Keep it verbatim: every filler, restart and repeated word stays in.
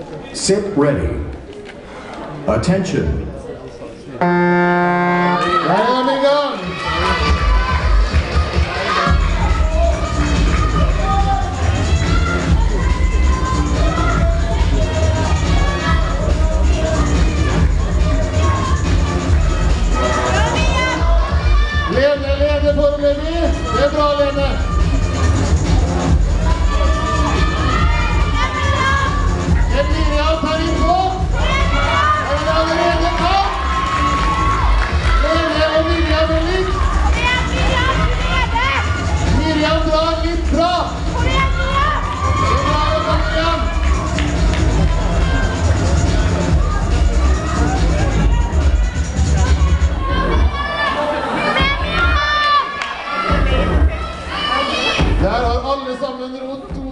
Sit ready. Attention. Lene, Lene, formel vi. Det er bra, Lene. Er Miriam tar inn på? Er det allerede på? Lene og Miriam er litt. Miriam drar litt bra. Det er bra jobba, Miriam. Der har alle sammen rodd to